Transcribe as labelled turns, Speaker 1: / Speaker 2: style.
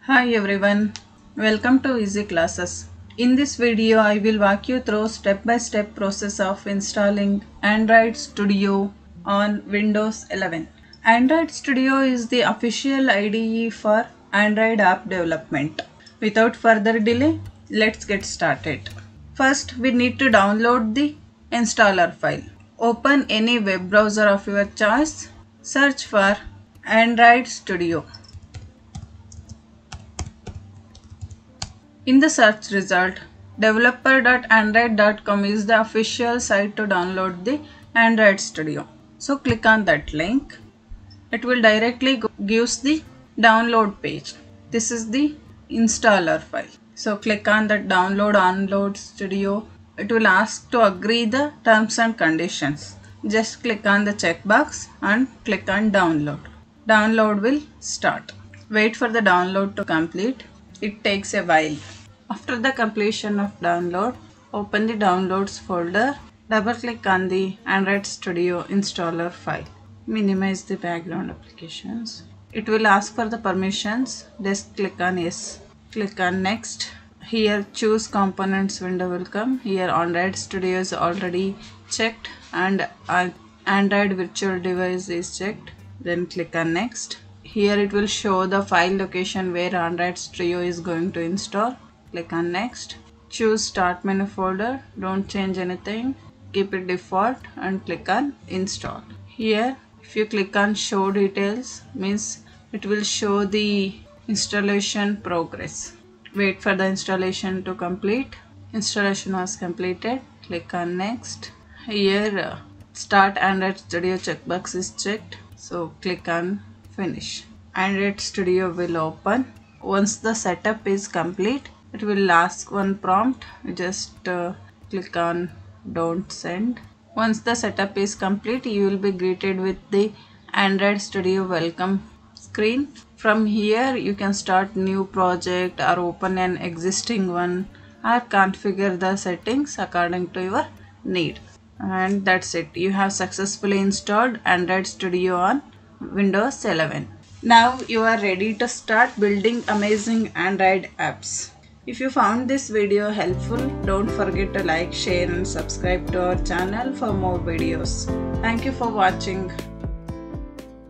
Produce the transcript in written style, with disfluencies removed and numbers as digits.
Speaker 1: Hi everyone, welcome to Easy Classes. In this video I will walk you through step-by-step process of installing Android Studio on Windows 11. Android Studio is the official IDE for Android app development. Without further delay, let's get started. First, we need to download the installer file. Open any web browser of your choice. Search for Android Studio. In the search result, developer.android.com is the official site to download the Android Studio. So click on that link. It will directly gives the download page. This is the installer file. So click on that download Studio. It will ask to agree the terms and conditions. Just click on the checkbox and click on download. Download will start. Wait for the download to complete. It takes a while. After the completion of download, open the downloads folder. Double click on the Android Studio installer file. Minimize the background applications. It will ask for the permissions. Just click on yes. Click on next. Here choose components window will come. Here Android Studio is already checked and Android virtual device is checked. Then click on next. Here it will show the file location where Android Studio is going to install. Click on next. Choose start menu folder. Don't change anything. Keep it default and click on install. Here if you click on show details, means it will show the installation progress. Wait for the installation to complete. Installation was completed. Click on next. Here start Android Studio checkbox is checked. So click on finish. Android Studio will open. Once the setup is complete, it will ask one prompt. Just click on don't send. Once the setup is complete, you will be greeted with the Android Studio welcome screen. From here you can start new project or open an existing one or configure the settings according to your need. And that's it. You have successfully installed Android Studio on Windows 11. Now you are ready to start building amazing Android apps. If you found this video helpful, don't forget to like, share and subscribe to our channel for more videos. Thank you for watching.